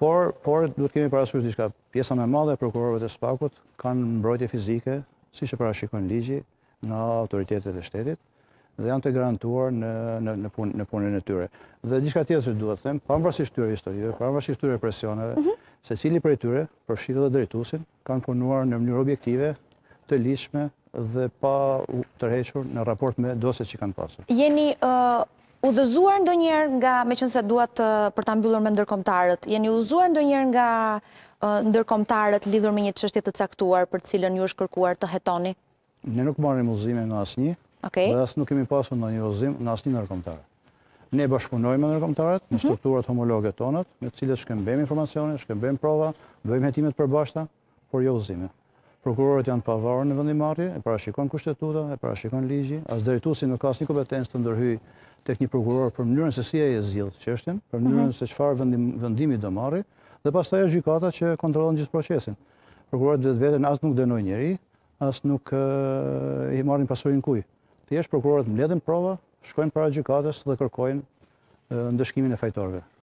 Por duhet kemi parasysh diçka. Pjesa më e madhe e prokurorëve të SPAK-ut kanë mbrojtje fizike, siç e parashikon ligji, nga autoritetet e shtetit dhe janë të garantuar në punën e tyre. Dhe diçka tjetër që duhet të them, pavarësisht këtyre historive, pavarësisht këtyre presioneve, secili prej tyre, përfshirë edhe drejtuesin, kanë punuar në mënyrë objektive, të ligjshme dhe pa u tërhequr në raport me dosjet që kanë pasur. Jeni udhëzuar ndonjëherë nga, meqense duat për ta mbyllur me ndërkombëtarët, jeni udhëzuar ndonjëherë nga ndërkombëtarët lidhur me një çështje të caktuar për të cilën ju është kërkuar të hetoni? Ne nuk marrim udhëzime nga asnjë, dhe as nuk kemi pasur ndonjë udhëzim nga asnjë ndërkombëtar. Ne bashkëpunojmë me ndërkombëtarët, me strukturat homologe tonat, me të cilët shkëmbejmë informacione, shkëmbejmë prova, bëjmë hetimet të përbashkëta, por jo udhëzime. Prokurorët janë të pavarur në vendimarrje, e parashikon kushtetuta, e parashikon ligji, as drejtuesi nuk ka asnjë kompetencë të ndërhyjë tek një prokuror për mënyrën se si ai e zgjidh çështjen, për mënyrën se çfarë vendimi do marrë, dhe pastaj është gjykata që kontrollon gjithë procesin. Prokurorët vetveten as nuk dënojnë njerëj, as nuk i marrin pasurinë kujt. Thjesht prokurorët mbledhin prova, shkojnë para gjykatës dhe kërkojnë ndëshkimin e fajtorëve.